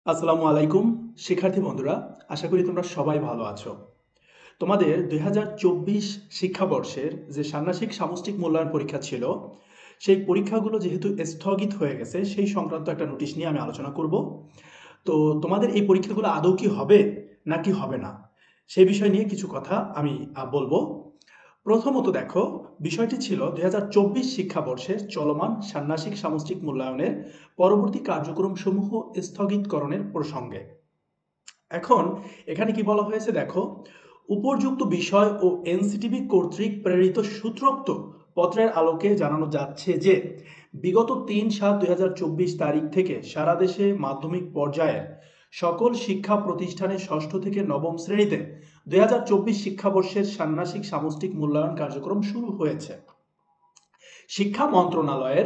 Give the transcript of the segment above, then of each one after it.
আসসালামু আলাইকুম শিক্ষার্থী বন্ধুরা, আশা করি তোমরা সবাই ভালো আছো। তোমাদের ২০২৪ শিক্ষাবর্ষের যে ষান্মাসিক সামষ্টিক মূল্যায়ন পরীক্ষা ছিল, সেই পরীক্ষাগুলো যেহেতু স্থগিত হয়ে গেছে, সেই সংক্রান্ত একটা নোটিশ নিয়ে আমি আলোচনা করব। তো তোমাদের এই পরীক্ষাগুলো আদৌ কি হবে নাকি হবে না, সেই বিষয় নিয়ে কিছু কথা আমি বলবো। প্রথমত দেখো, বিষয়টি ছিল ২০২৪ শিক্ষাবর্ষের চলমান ষান্মাসিক সামষ্টিক মূল্যায়নের পরবর্তী কার্যক্রমসমূহ স্থগিতকরণের প্রসঙ্গে। এখন এখানে কি বলা হয়েছে দেখো, উপর্যুক্ত বিষয় ও এনসিটিবি কর্তৃক প্রেরিত সূত্রোক্ত পত্রের আলোকে জানানো যাচ্ছে যে বিগত ৩/৭/২০২৪ তারিখ থেকে সারা দেশে মাধ্যমিক পর্যায়ের সকল শিক্ষা প্রতিষ্ঠানে ষষ্ঠ থেকে নবম শ্রেণীতে ২০২৪ শিক্ষাবর্ষের ষান্মাসিক সামষ্টিক মূল্যায়ন কার্যক্রম শুরু হয়েছে। শিক্ষা মন্ত্রণালয়ের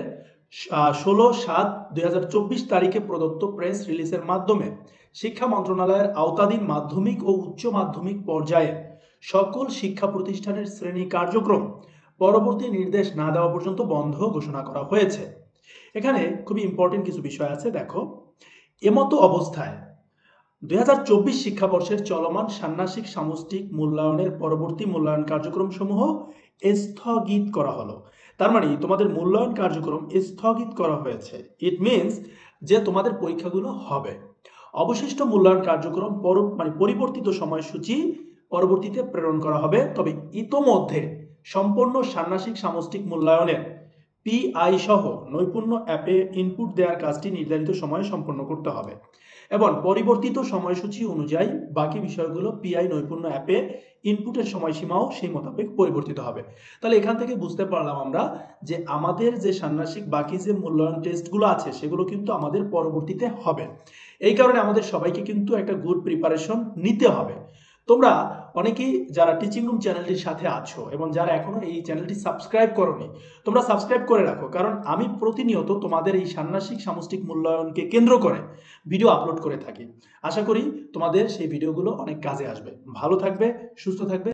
১৬/৭/২০২৪ তারিখে প্রদত্ত প্রেস রিলিজের মাধ্যমে শিক্ষা মন্ত্রণালয়ের আওতাধীন মাধ্যমিক ও উচ্চ মাধ্যমিক পর্যায়ে সকল শিক্ষা প্রতিষ্ঠানের শ্রেণী কার্যক্রম পরবর্তী নির্দেশ না দেওয়া পর্যন্ত বন্ধ ঘোষণা করা হয়েছে। এখানে খুবই ইম্পর্টেন্ট কিছু বিষয় আছে, দেখো। এমতো অবস্থায় ২০২৪ শিক্ষাবর্ষের চলমান ষান্মাসিক সামষ্টিক মূল্যায়নের পরবর্তী মূল্যায়ন কার্যক্রমসমূহ স্থগিত করা হলো। তার মানে তোমাদের মূল্যায়ন কার্যক্রম স্থগিত করা হয়েছে। ইট মিনস যে তোমাদের পরীক্ষাগুলো হবে। অবশিষ্ট মূল্যায়ন কার্যক্রম পরিবর্তিত সময়সূচি পরবর্তীতে প্রেরণ করা হবে। তবে ইতোমধ্যে সম্পূর্ণ ষান্মাসিক সামষ্টিক মূল্যায়নের পিআই সহ নৈপুণ্য অ্যাপে ইনপুট দেওয়ার কাজটি নির্ধারিত সময়ে সম্পন্ন করতে হবে এবং পরিবর্তিত সময়সূচি অনুযায়ী বাকি বিষয়গুলো পিআই নৈপুণ্য অ্যাপে ইনপুটের সময়সীমাও সেই মোতাবেক পরিবর্তিত হবে। তাহলে এখান থেকে বুঝতে পারলাম আমরা যে আমাদের যে ষান্মাসিক বাকি যে মূল্যায়ন টেস্টগুলো আছে সেগুলো কিন্তু আমাদের পরবর্তীতে হবে। এই কারণে আমাদের সবাইকে কিন্তু একটা গুড প্রিপারেশন নিতে হবে। তোমরা অনেকেই যারা টিচিং রুম চ্যানেলটির সাথে আছো এবং যারা এখনো এই চ্যানেলটি সাবস্ক্রাইব করোনি, তোমরা সাবস্ক্রাইব করে রাখো, কারণ আমি প্রতিনিয়ত তোমাদের এই ষান্মাসিক সামষ্টিক মূল্যায়নকে কেন্দ্র করে ভিডিও আপলোড করে থাকি। আশা করি তোমাদের সেই ভিডিওগুলো অনেক কাজে আসবে। ভালো থাকবে, সুস্থ থাকবে।